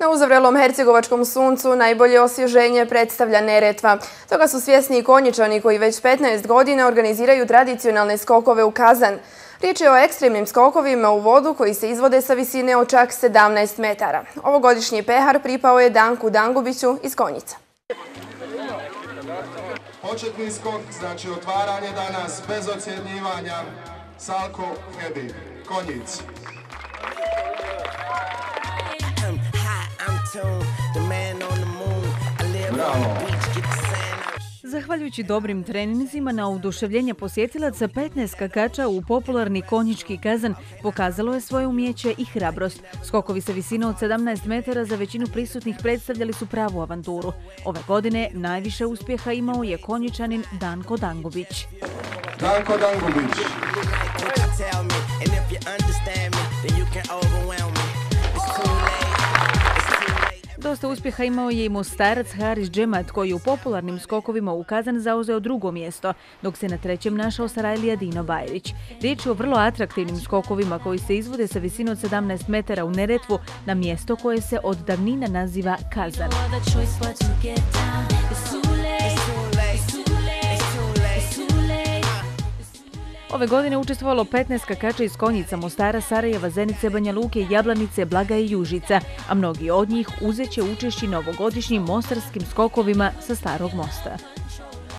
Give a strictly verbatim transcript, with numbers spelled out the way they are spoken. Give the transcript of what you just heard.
Na uzavrelom hercegovačkom suncu najbolje osvježenje predstavlja Neretva. Toga su svjesni i Konjičani koji već petnaest godina organiziraju tradicionalne skokove u Kazan. Riječ je o ekstremnim skokovima u vodu koji se izvode sa visine od čak sedamnaest metara. Ovogodišnji pehar pripao je Danku Dangubiću iz Konjica. Početni skok, znači otvaranje danas bez ocjenjivanja, Salko Hebi, Konjic. Bravo. Zahvaljujući dobrim treninzima na oduševljenje posjetilaca, petnaest skakača u popularni konjički Kazan pokazalo je svoje umjeće i hrabrost. Skokovi sa visine od sedamnaest metara za većinu prisutnih predstavljali su pravu avanturu. Ove godine najviše uspjeha imao je Konjičanin Danko Dangubić. Danko Dangubić. Dosta uspjeha imao je i Mostarac Haris Džemat koji u popularnim skokovima u Kazan zauzeo drugo mjesto, dok se na trećem našao Sarajlija Dino Bajrić. Riječ je o vrlo atraktivnim skokovima koji se izvode sa visine od sedamnaest metara u Neretvu na mjesto koje se od davnina naziva Kazan. Ove godine učestvovalo petnaest skakača iz Konjica, Mostara, Sarajeva, Zenice, Banja Luke, Jablanice, Blaga i Južica, a mnogi od njih uzet će učešći na ovogodišnjim mostarskim skokovima sa Starog mosta.